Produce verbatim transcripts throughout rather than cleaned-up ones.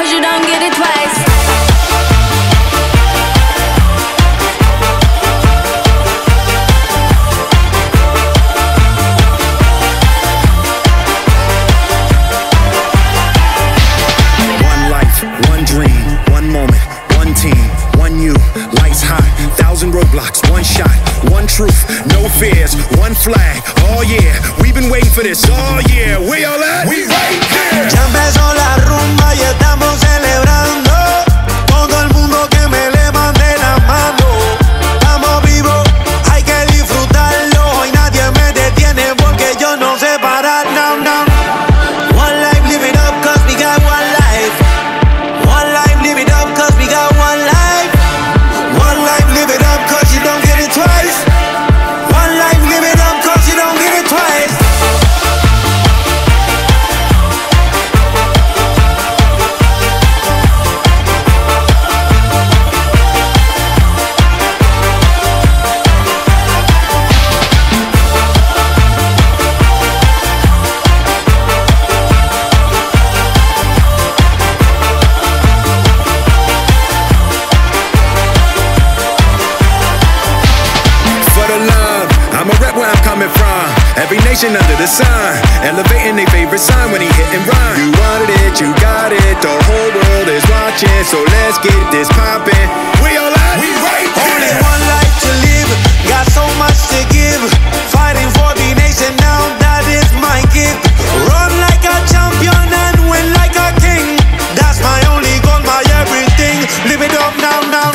cause you don't get it twice. One life, one dream, one moment, one team, one you, lights high, thousand roadblocks, one shot, one truth, no fears, one flag. Oh yeah, we've been waiting for this. Oh yeah, we all at? We right here. Ya empezó la rumba y estamos celebrando. Todo el mundo que me levante la mano. Estamos vivos, hay que disfrutarlo. Y nadie me detiene porque yo no sé parar. No, no. One life, live it up cause we got one life. One life, live it up cause we got one life. One life, live it up cause you don't get it twice. One life, live it up cause you don't get it twice. I'ma rep where I'm coming from. Every nation under the sun, elevating their favorite sign when he hit and run. You wanted it, you got it. The whole world is watching, so let's get this poppin'. We all out, we right here. Only one life to live, got so much to give. Fighting for the nation now, that is my gift. Run like a champion and win like a king. That's my only goal, my everything. Live it up now, now.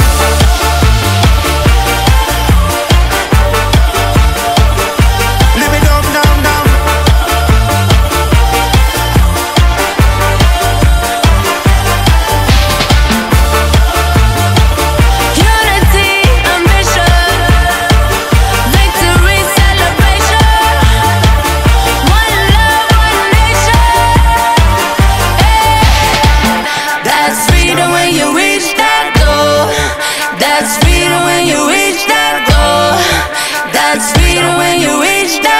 That's freedom when you reach that goal. That's freedom when you reach that